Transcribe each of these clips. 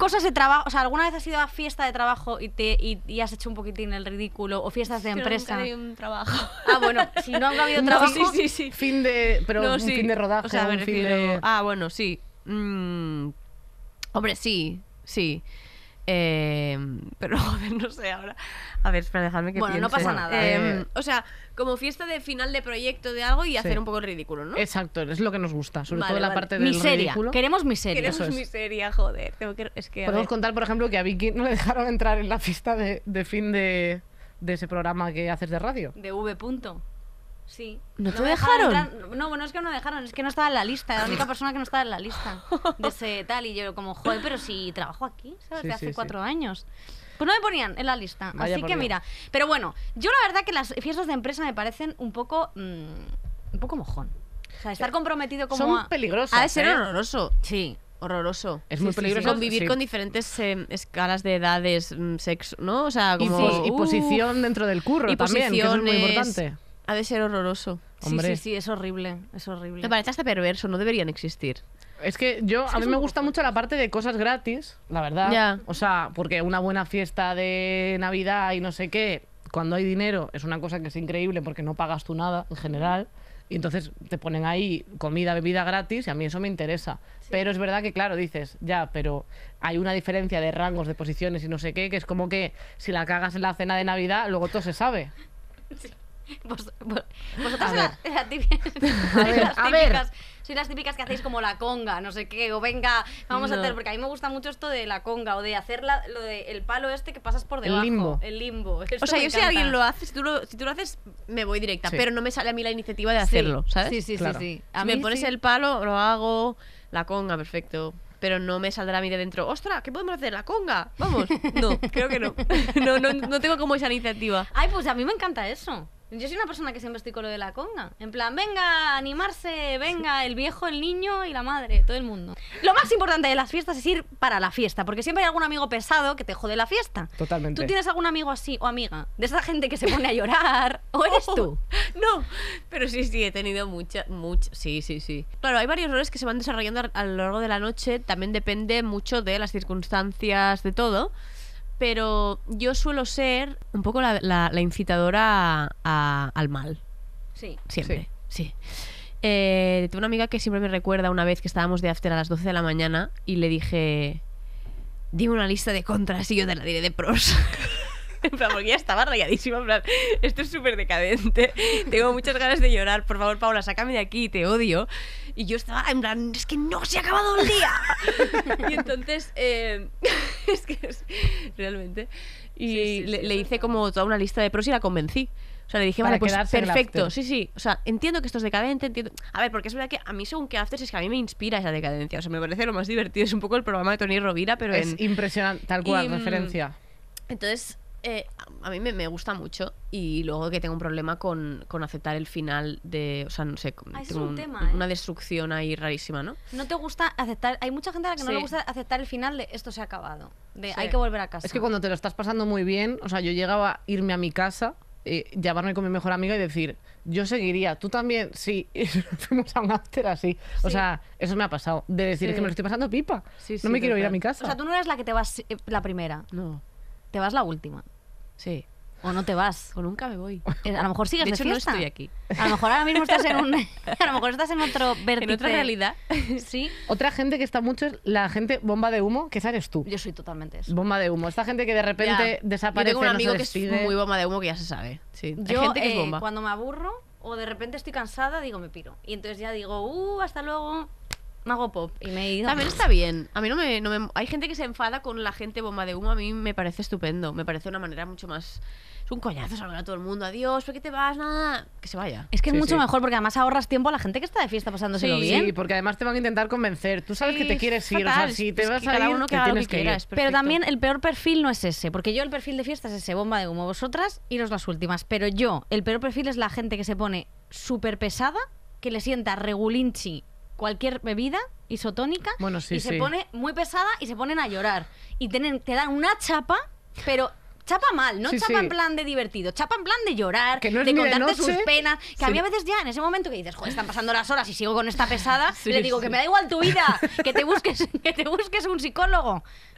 cosas de trabajo? O sea, ¿alguna vez has ido a fiesta de trabajo y has hecho un poquitín el ridículo? ¿O fiestas de empresa? Nunca hay un trabajo. Ah, bueno, si no ha habido trabajo... Sí. Fin de... Pero No, un sí. fin de rodaje, O sea, me un fin refiero... de... Ah, bueno, sí. Hombre, sí. Pero joder, no sé ahora. A ver, espera, dejadme que Bueno, piense. no pasa nada. O sea, como fiesta de final de proyecto de algo y Sí. hacer un poco el ridículo, ¿no? Exacto, es lo que nos gusta. Sobre Vale, todo la vale. parte del Miseria. ridículo. Queremos miseria. Queremos eso es. miseria, joder. Es que, a Podemos ver. contar, por ejemplo, que a Vicky no le dejaron entrar en la fiesta de fin de ese programa que haces de radio. De V. Punto. Sí. ¿No te me dejaron? entrar. No, bueno, es que no me dejaron, es que no estaba en la lista, era la única persona que no estaba en la lista de ese tal. Y yo como, joder, pero si trabajo aquí, ¿sabes? Sí, De hace sí, 4 años. Pues no me ponían en la lista, Vaya así por que Dios. mira. Pero bueno, yo la verdad que las fiestas de empresa me parecen un poco mojón. O sea, estar comprometido como Son a... peligrosas. Ha de ser ¿eh? horroroso. Sí. Horroroso. Es muy Sí, sí, peligroso. sí. Convivir sí. con diferentes escalas de edades, sexo, ¿no? O sea, Y, como... y posición dentro del curro y también, que eso es muy posiciones. importante. Ha de ser horroroso. Hombre. Sí, es horrible, es horrible. Me parece hasta perverso, no deberían existir. Es que a mí me gusta mucho la parte de cosas gratis, la verdad. Ya. O sea, porque una buena fiesta de Navidad y no sé qué, cuando hay dinero, es una cosa que es increíble porque no pagas tú nada en general. Y entonces te ponen ahí comida, bebida gratis y a mí eso me interesa. Pero es verdad que, claro, dices, ya, pero hay una diferencia de rangos, de posiciones y no sé qué, que es como que si la cagas en la cena de Navidad, luego todo se sabe. Vosotras A ver. la típica- a ver. sois las típicas que hacéis como la conga, no sé qué, o venga, vamos a No. hacer, porque a mí me gusta mucho esto de la conga, o de hacer lo de el palo este que pasas por El debajo. limbo. El limbo. Esto O sea, me yo si encanta. alguien lo hace, si tú lo haces, me voy directa. Sí. Pero no me sale a mí la iniciativa de Sí. hacerlo, ¿sabes? Sí, sí, Claro. sí. Si me pones el palo, lo hago, la conga, perfecto. Pero no me saldrá a mí de dentro, ¡ostras! ¿Qué podemos hacer? ¿La conga? Vamos. No, creo que no. No tengo como esa iniciativa. Ay, pues a mí me encanta eso. Yo soy una persona que siempre estoy con lo de la conga. En plan, venga, animarse, venga, el viejo, el niño y la madre, todo el mundo. Lo más importante de las fiestas es ir para la fiesta, porque siempre hay algún amigo pesado que te jode la fiesta. Totalmente. ¿Tú tienes algún amigo así o amiga? De esa gente que se pone a llorar. ¿O eres tú? No, pero sí, he tenido mucha. Sí. Claro, hay varios roles que se van desarrollando a lo largo de la noche. También depende mucho de las circunstancias, de todo. Pero yo suelo ser un poco la incitadora al mal. Sí. Siempre, sí. Tengo una amiga que siempre me recuerda una vez que estábamos de after a las 12 de la mañana y le dije, dime una lista de contras y yo te la diré de pros. En plan, porque ya estaba rayadísima, en plan, esto es súper decadente, tengo muchas ganas de llorar, por favor, Paula, sácame de aquí, te odio. Y yo estaba en plan, es que no se ha acabado el día. Y entonces, es que es, realmente, y le hice como toda una lista de pros y la convencí. O sea, le dije, Para vale, pues quedarse en el perfecto, after. sí. O sea, entiendo que esto es decadente, entiendo... A ver, porque es verdad que a mí según qué afters es que a mí me inspira esa decadencia. O sea, me parece lo más divertido. Es un poco el programa de Tony Rovira, pero Es impresionante, tal cual, Y, referencia. Entonces, a mí me gusta mucho. Y luego que tengo un problema con aceptar el final de... O sea, no sé, Ah, ese tengo es un tema, ¿eh? una destrucción ahí rarísima, ¿no? No te gusta aceptar... Hay mucha gente a la que no Sí. le gusta aceptar el final de esto se ha acabado. De Sí. hay que volver a casa. Es que cuando te lo estás pasando muy bien, o sea, yo llegaba a irme a mi casa, llamarme con mi mejor amiga y decir, yo seguiría, tú también, sí, y fuimos a un after así. O Sí. sea, eso me ha pasado, de decir, Sí. es que me lo estoy pasando pipa, Sí, no sí, me quiero ir a total. mi casa. O sea, tú no eres la que te vas la primera, No, te vas la última. sí. O no te vas. O nunca me voy. A lo mejor sigues De de, hecho, no fiesta. estoy aquí. A lo mejor ahora mismo estás en un... A lo mejor estás en otro vértice. En otra realidad. Sí. Otra gente que está mucho es la gente bomba de humo, que esa eres tú. Yo soy totalmente eso. Bomba de humo. Esta gente que de repente Ya. desaparece, Yo tengo un no amigo se que es despide. muy bomba de humo que ya se sabe. Sí. Hay Yo, gente que es bomba. cuando me aburro o de repente estoy cansada, digo, me piro. Y entonces ya digo, hasta luego, me hago pop. Y me he ido. También está bien. A mí no me... Hay gente que se enfada con la gente bomba de humo. A mí me parece estupendo. Me parece una manera mucho más... Es un coñazo saludar a todo el mundo. Adiós, ¿por qué te vas? Nada. Que se vaya. Es que es Sí, mucho sí. mejor porque además ahorras tiempo a la gente que está de fiesta pasándoselo Sí, bien. Sí, porque además te van a intentar convencer. Tú sabes Sí, que te quieres ir, fatal. o sea, si te Es vas que a cada ir, uno que te haga lo tienes que que quiera, ir. es Pero perfecto. también el peor perfil no es ese, porque yo el perfil de fiesta es ese, bomba de humo. Vosotras, iros las últimas. Pero yo, el peor perfil es la gente que se pone súper pesada, que le sienta regulinchi cualquier bebida isotónica Bueno, sí, y se sí. pone muy pesada y se ponen a llorar. Y te dan una chapa, pero... Chapa mal, no Sí, chapa sí. en plan de divertido, chapa en plan de llorar, Que no es de ni de contarte sus noche. penas. Que a Sí. mí a veces ya en ese momento que dices, joder, están pasando las horas y sigo con esta pesada, Sí, le digo sí. que me da igual tu vida, que te busques un psicólogo.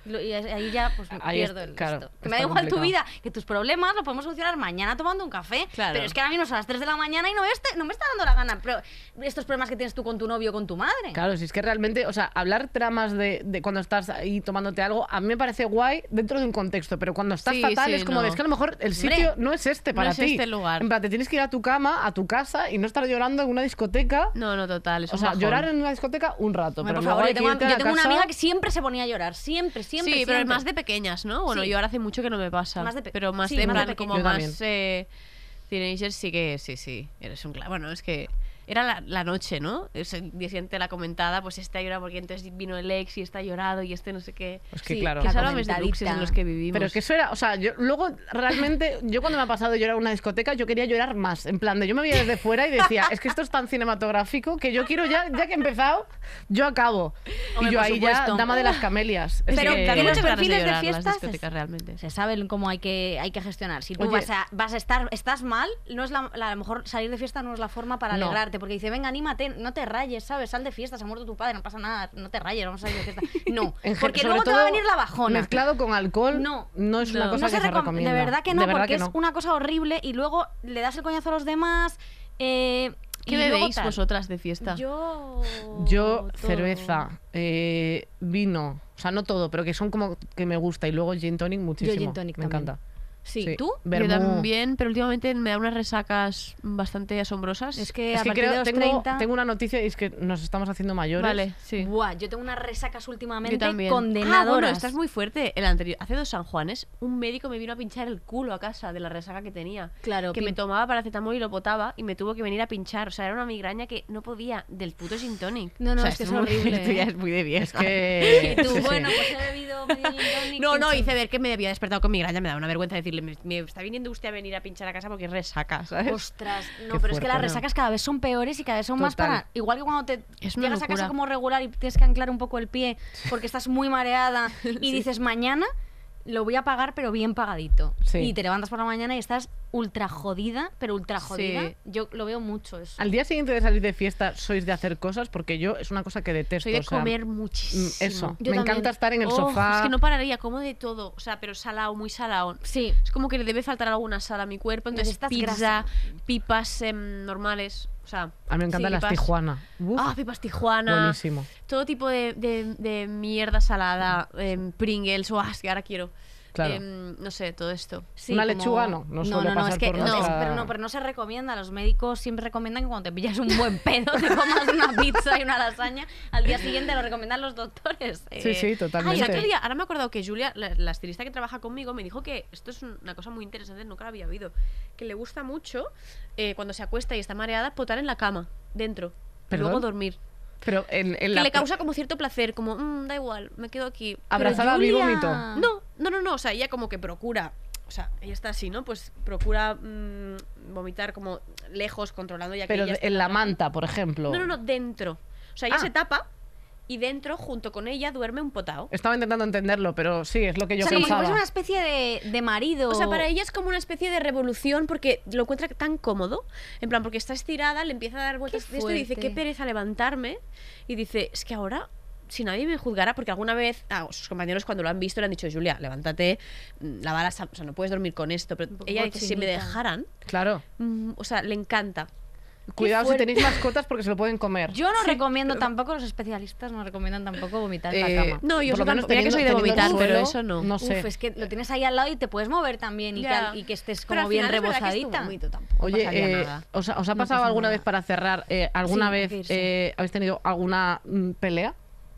Y ahí ya pues Ahí pierdo es- el claro, esto. Que me está da igual tu complicado. vida, que tus problemas los podemos solucionar mañana tomando un café. Claro. Pero es que ahora mismo son las 3 de la mañana y no me está dando la gana. Pero estos problemas que tienes tú con tu novio o con tu madre. Claro, si es que realmente, o sea, hablar tramas de cuando estás ahí tomándote algo, a mí me parece guay dentro de un contexto, pero cuando estás Sí, fatal sí, es como no. de, es que a lo mejor el sitio no es este para es ti. este el lugar. En plan, te tienes que ir a tu cama, a tu casa y no estar llorando en una discoteca. No, total. Es O un sea, bajón. llorar en una discoteca un rato, Hombre, pero por luego favor, hay yo que tengo, irte a yo la tengo una casa. amiga que siempre se ponía a llorar. Siempre. Sí, pero siempre. más de pequeñas, ¿no? Bueno, Sí. yo ahora hace mucho que no me pasa. Pero más sí, de, en más de plan, como pequeña. Yo más teenagers sí que sí. Eres un bueno, es que era la noche, ¿no? El día siguiente la comentada, pues esta llora porque entonces vino el ex y está llorado y este no sé qué. Pues que Sí, claro. Que la son los de luxes comentadita. en los que vivimos. Pero es que eso era, o sea, yo luego realmente, yo cuando me ha pasado llorar en una discoteca, yo quería llorar más. En plan, de yo me veía desde fuera y decía, es que esto es tan cinematográfico que yo quiero ya que he empezado, yo acabo. Hombre, y yo por ahí ya, supuesto. dama de las camelias. Es Pero que- que Dan los muchas ganas perfiles de llorar las fiestas discotecas, realmente. se saben cómo hay que gestionar. Si tú Oye. vas a estar, estás mal, no es a lo mejor salir de fiesta no es la forma para No. alegrarte, porque dice, venga, anímate, no te rayes, ¿sabes? Sal de fiesta, se ha muerto tu padre, no pasa nada, no te rayes, vamos a salir de fiesta. No, porque sobre luego te va a todo venir la bajona. Mezclado con alcohol, No. no es una No. cosa No que se recom- recomienda. de verdad que no, De verdad porque que es una cosa horrible y luego le das el coñazo a los demás. ¿Qué y luego bebéis tal. vosotras de fiesta? Yo Yo, todo. cerveza, vino, o sea, no todo, pero que son como que me gusta. Y luego gin tonic muchísimo. gin tonic me también. encanta. Sí, ¿tú? Yo Vermú. también, pero últimamente me da unas resacas bastante asombrosas. Es que Es a que partir de creo, los tengo, 30... tengo una noticia y es que nos estamos haciendo mayores. Vale, sí. Buah, yo tengo unas resacas Yo últimamente también. condenadoras. Ah, bueno, esta es muy fuerte. El anterior, hace 2 San Juanes, un médico me vino a pinchar el culo a casa de la resaca que tenía. Claro, Que me tomaba paracetamol y lo botaba y me tuvo que venir a pinchar. O sea, era una migraña que no podía del puto gin tonic. No, no, O sea, es que esto es horrible, Esto ya ¿eh? es muy de vieja. Es que... Y tú, sí, sí. bueno, pues he bebido medio gin tonic. No, pincho. hice ver que me había despertado con migraña. Me da una vergüenza decirle, me está viniendo usted a venir a pinchar a casa porque es resaca, ¿sabes? Ostras, no, Qué pero es que fuerte, las ¿no? resacas cada vez son peores y cada vez son más Total. para... Igual que cuando te Es una llegas a casa locura. como regular y tienes que anclar un poco el pie porque estás muy mareada y dices, mañana lo voy a pagar, pero bien pagadito. Sí. Y te levantas por la mañana y estás ultra jodida, pero ultra jodida. Sí. Yo lo veo mucho eso. Al día siguiente de salir de fiesta, ¿sois de hacer cosas? Porque yo es una cosa que detesto. Soy de o sea, comer muchísimo. Eso, Yo me también. encanta estar en el Oh, sofá. Es que no pararía, como de todo. O sea, pero salado, muy salado. Sí. Es como que le debe faltar alguna sal a mi cuerpo. Entonces, Necesitas pizza, grasa. pipas normales. O sea, A mí me encantan sí, las pipas. Tijuana. Uf, Ah, pipas Tijuana. buenísimo. Todo tipo de mierda salada. Pringles. Oh, es que ahora quiero. Claro. No sé, todo esto. Sí, Una como- lechuga no suele pasar es que por no, nuestra- pero no se recomienda. Los médicos siempre recomiendan que cuando te pillas un buen pedo te comas una pizza y una lasaña. Al día siguiente lo recomiendan los doctores. Sí, sí, totalmente. Ah, y el otro día, ahora me he acordado que Julia, la estilista que trabaja conmigo, me dijo que esto es una cosa muy interesante, nunca lo había oído. Que le gusta mucho, cuando se acuesta y está mareada, potar en la cama, dentro. Y ¿Perdón? luego dormir. Pero en Que la le causa como cierto placer, como, da igual, me quedo aquí. abrazada a mi Julia- vómito. No, o sea, ella como que procura, o sea, ella está así, ¿no? Pues procura vomitar como lejos, controlando ya que Pero ella está en la abajo. manta, por ejemplo. No, dentro. O sea, ella Ah. se tapa y dentro, junto con ella, duerme un potao. Estaba intentando entenderlo, pero sí, es lo que yo O sea, como si pensaba. fuese una especie de marido. O sea, para ella es como una especie de revolución porque lo encuentra tan cómodo. En plan, porque está estirada, le empieza a dar vueltas Qué de esto y dice, fuerte. qué pereza levantarme. Y dice, es que ahora, si nadie me juzgara, porque alguna vez sus compañeros cuando lo han visto le han dicho, Julia, levántate, lava la o sea, no puedes dormir con esto. Pero Un poco ella dice, si me cochinita. dejaran, Claro. o sea, le encanta. Cuidado si fuerte. tenéis mascotas porque se lo pueden comer. Yo no recomiendo tampoco, los especialistas no recomiendan tampoco vomitar en la cama. No, yo por lo menos tampoco, mira que soy de teniendo vomitar, el pero suelo, eso no. No sé. Uf, es que lo tienes ahí al lado y te puedes mover también y, Ya. y que estés Pero como al bien final es verdad que es tu rebozadita. vómito, tampoco Oye, pasaría nada. ¿os ha No pasado pasa alguna nada. vez para cerrar, alguna Sí, vez irse. habéis tenido alguna pelea?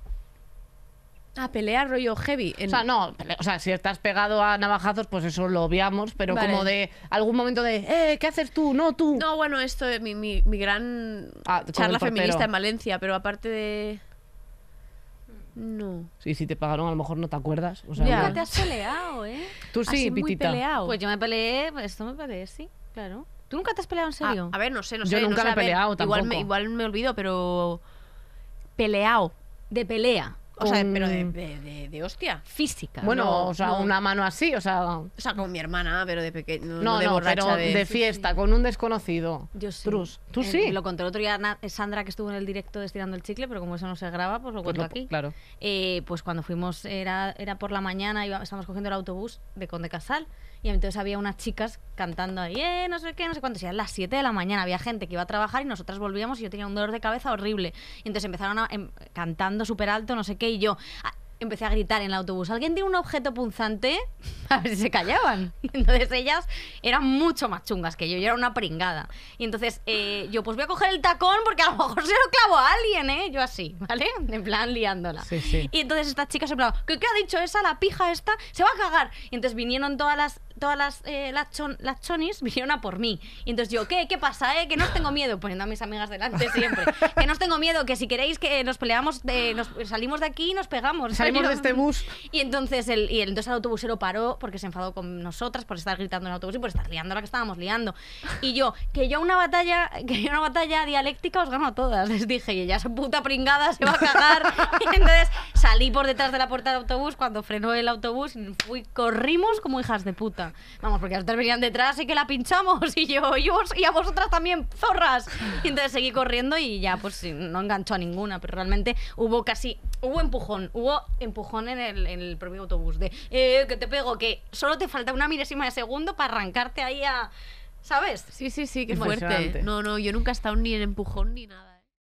Ah, pelea rollo heavy. O sea, no, o sea, si estás pegado a navajazos, pues eso lo obviamos, pero Vale. como de algún momento de, ¿qué haces tú? No, tú. No, bueno, esto es mi gran Ah, con charla el portero. feminista en Valencia, pero aparte de... No. Sí, si te pagaron, a lo mejor no te acuerdas. O sea, Ya. Nunca te has peleado, ¿eh? Tú sí, Así muy Pitita. peleado. Pues yo me peleé, esto me peleé, sí, claro. ¿Tú nunca te has peleado en serio? A ver, no sé. Yo no nunca sé, me he a ver, peleado igual tampoco. igual me olvido, pero... Peleado. De pelea. O sea, un- pero de hostia. Física. Bueno, no, o sea, no. una mano así, o sea... O sea, como mi hermana, pero de pequeño. No, No, de no, borracha. pero de fiesta, con un desconocido. Yo sí. Trus. ¿Tú sí? Lo contó el otro día Sandra, que estuvo en el directo de Estirando el Chicle, pero como eso no se graba, pues lo Pues cuento lo- aquí. claro. Pues cuando fuimos, era por la mañana, estábamos cogiendo el autobús de Conde Casal, y entonces había unas chicas cantando ahí, no sé qué, no sé cuánto, y eran las 7 de la mañana, había gente que iba a trabajar y nosotras volvíamos y yo tenía un dolor de cabeza horrible. Y entonces empezaron cantando súper alto, no sé qué, y yo... empecé a gritar en el autobús, ¿alguien tiene un objeto punzante? A ver si se callaban. Y entonces ellas eran mucho más chungas que yo era una pringada. Y entonces yo pues voy a coger el tacón porque a lo mejor se lo clavo a alguien, ¿eh? Yo así, ¿vale? En plan liándola. Sí, sí. Y entonces estas chicas en plan, ¿qué ha dicho esa? La pija esta, se va a cagar. Y entonces vinieron todas las chonis, vinieron a por mí. Y entonces yo, ¿qué pasa, que no os tengo miedo? Poniendo a mis amigas delante siempre. Que no os tengo miedo, que si queréis que nos peleamos, nos salimos de aquí y nos pegamos. Salimos Yo- de este bus. Y entonces entonces el autobusero paró porque se enfadó con nosotras por estar gritando en el autobús y por estar liando la que estábamos liando. Y yo, que yo una batalla dialéctica os gano a todas, les dije. Y ella, esa puta pringada, se va a cagar. Y entonces salí por detrás de la puerta del autobús cuando frenó el autobús y corrimos como hijas de puta. Vamos, porque las otras venían detrás y que la pinchamos. Y yo, y a vosotras también, zorras. Y entonces seguí corriendo y ya pues sí, no enganchó a ninguna, pero realmente hubo empujón en el propio autobús de que te pego, que solo te falta una milésima de segundo para arrancarte ahí a... ¿Sabes? Sí, qué Impresionante. fuerte. No, yo nunca he estado ni en empujón ni nada.